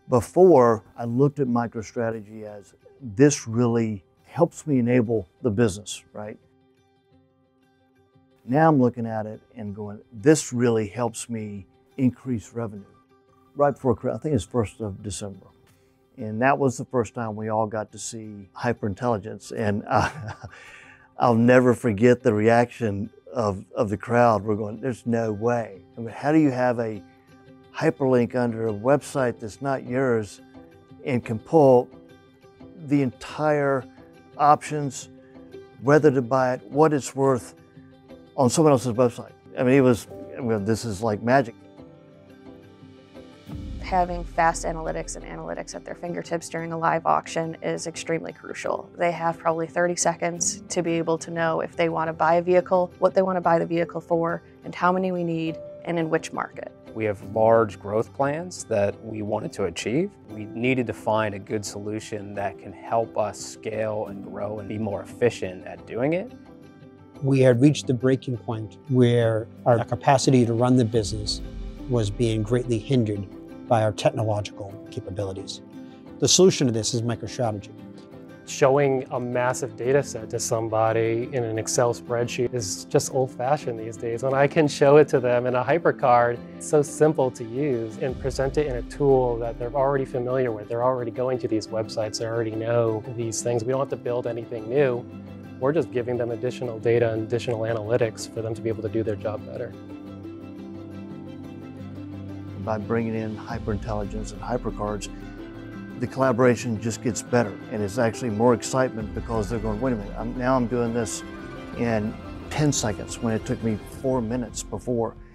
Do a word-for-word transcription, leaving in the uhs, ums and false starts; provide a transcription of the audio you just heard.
Before, I looked at MicroStrategy as this really helps me enable the business, right? Now I'm looking at it and going, this really helps me increase revenue. Right before, I think it's first of December. And that was the first time we all got to see HyperIntelligence. And uh, I'll never forget the reaction of, of the crowd. We're going, there's no way. I mean, how do you have a hyperlink under a website that's not yours and can pull the entire options, whether to buy it, what it's worth on someone else's website? I mean, it was, I mean, this is like magic. Having fast analytics and analytics at their fingertips during a live auction is extremely crucial. They have probably thirty seconds to be able to know if they want to buy a vehicle, what they want to buy the vehicle for, and how many we need, and in which market. We have large growth plans that we wanted to achieve. We needed to find a good solution that can help us scale and grow and be more efficient at doing it. We had reached the breaking point where our capacity to run the business was being greatly hindered by our technological capabilities. The solution to this is MicroStrategy. Showing a massive data set to somebody in an Excel spreadsheet is just old-fashioned these days. When I can show it to them in a HyperCard, it's so simple to use, and present it in a tool that they're already familiar with. They're already going to these websites, they already know these things. We don't have to build anything new. We're just giving them additional data and additional analytics for them to be able to do their job better. By bringing in HyperIntelligence and HyperCards, the collaboration just gets better, and it's actually more excitement because they're going, wait a minute, I'm, now I'm doing this in ten seconds when it took me four minutes before.